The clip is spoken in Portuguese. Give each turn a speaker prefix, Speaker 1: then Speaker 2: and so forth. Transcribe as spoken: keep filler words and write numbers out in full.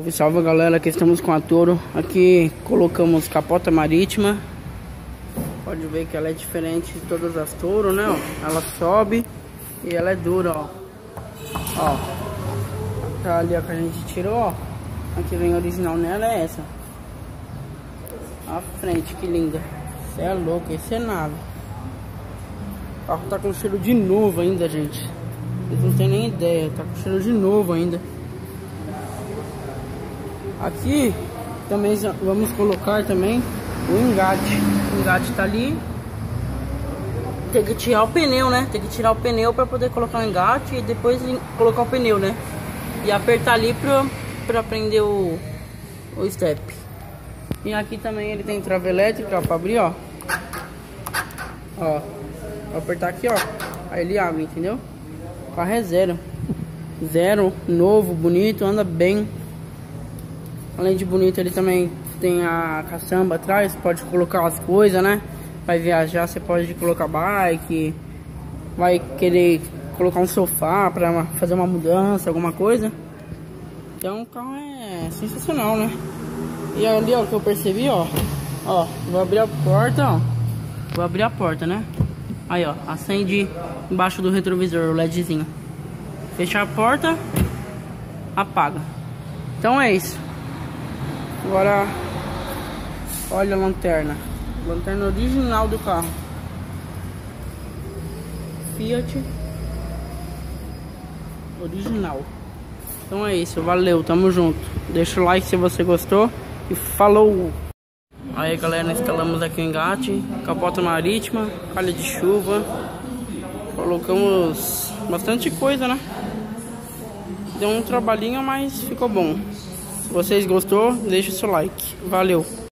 Speaker 1: Salve, salve galera, aqui estamos com a Toro. Aqui colocamos capota marítima. Pode ver que ela é diferente de todas as Toro, né? Ó. Ela sobe e ela é dura, ó. Ó, tá ali, ó, que a gente tirou, ó. A que vem original nela é essa. A frente, que linda. Você é louco, esse é nave. O carro tá com cheiro de novo ainda, gente. Vocês não tem nem ideia, tá com cheiro de novo ainda. Aqui também vamos colocar também o engate. O engate tá ali. Tem que tirar o pneu, né? Tem que tirar o pneu para poder colocar o engate e depois colocar o pneu, né? E apertar ali pra, pra prender o, o step. E aqui também ele tem trava elétrica para abrir, ó. Ó, vou apertar aqui, ó. Aí ele abre, entendeu? O carro é zero. Zero, novo, bonito, anda bem. Além de bonito, ele também tem a caçamba atrás. Pode colocar as coisas, né? Vai viajar, você pode colocar bike. Vai querer colocar um sofá pra fazer uma mudança, alguma coisa. Então o carro é sensacional, né? E ali, ó, que eu percebi, ó. Ó, vou abrir a porta, ó. Vou abrir a porta, né? Aí, ó, acende embaixo do retrovisor o LEDzinho. Fechar a porta, apaga. Então é isso. Agora, olha a lanterna. Lanterna original do carro. Fiat. Original. Então é isso, valeu, tamo junto. Deixa o like se você gostou. E falou! Aí galera, instalamos aqui o engate. Capota marítima, calha de chuva. Colocamos bastante coisa, né? Deu um trabalhinho, mas ficou bom. Se vocês gostou, deixa o seu like. Valeu!